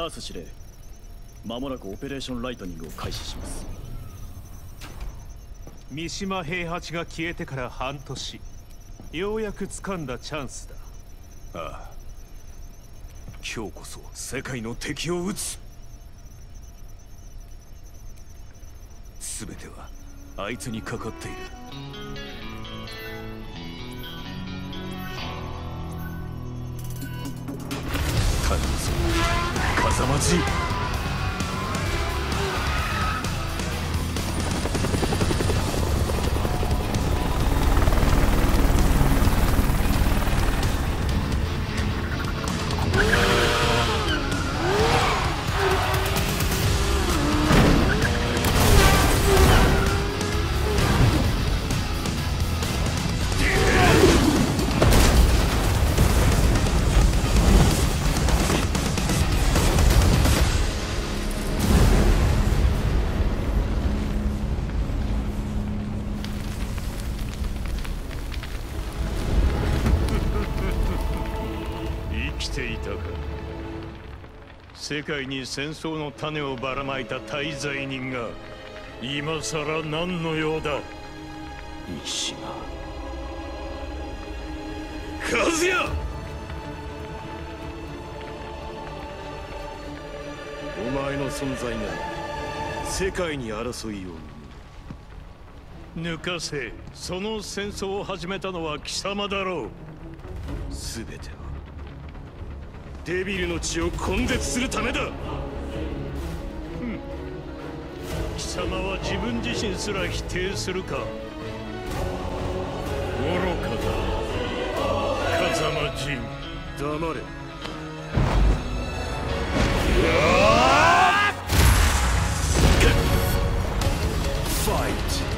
ラース司令、間もなくオペレーションライトニングを開始します。 三島平八が消えてから半年、ようやく掴んだチャンスだ。 ああ、今日こそ世界の敵を撃つ。全てはあいつにかかっている。頼むぞ風間陣。 世界に戦争の種をばらまいた大罪人が今さら何の用だ。 三島和也、お前の存在が世界に争いを抜かせ。その戦争を始めたのは貴様だろう。全てはデビルの血を根絶するためだ。貴様は自分自身すら否定するか。愚かだ風間陣。黙れ。ファイト。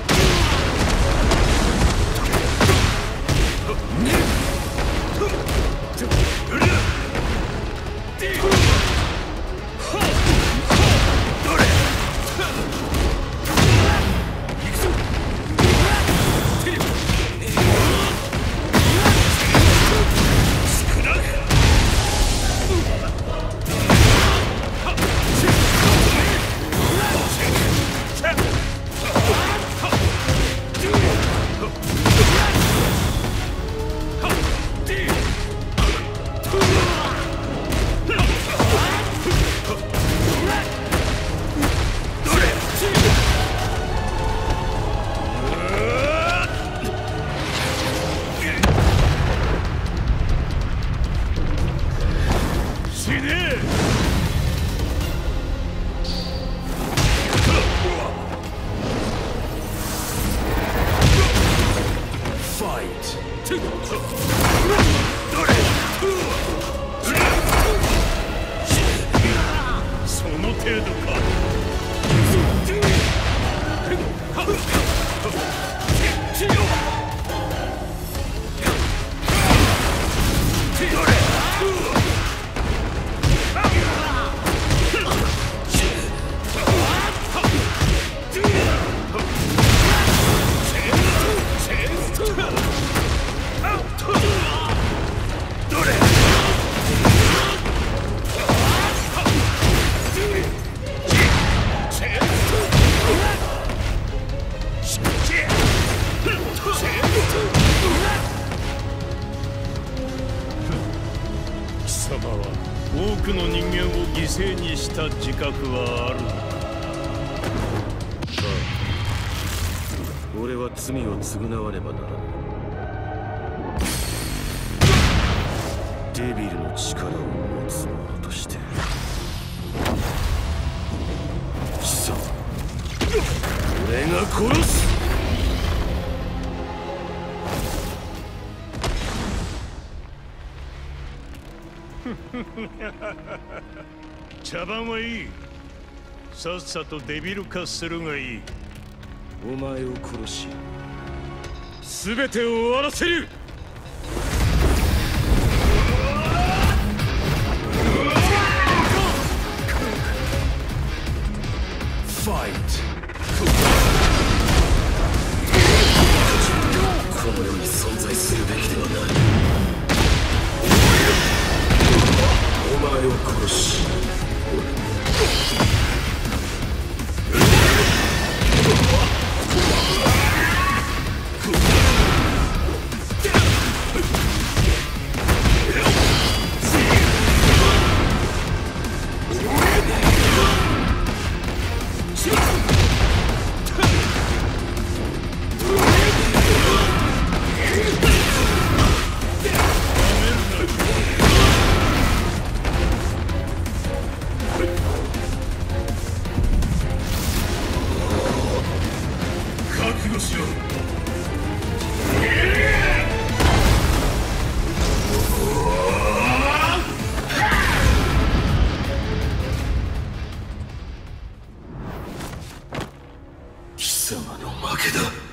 多くの人間を犠牲にした自覚はある。さあ、俺は罪を償わねばならぬ。デビルの力を持つ者として貴様、俺が殺す。茶番はいい。さっさとデビル化するがいい。お前を殺し全てを終わらせる。ファイト。この世に存在するべきではない。お前を殺し、俺様の負けだ。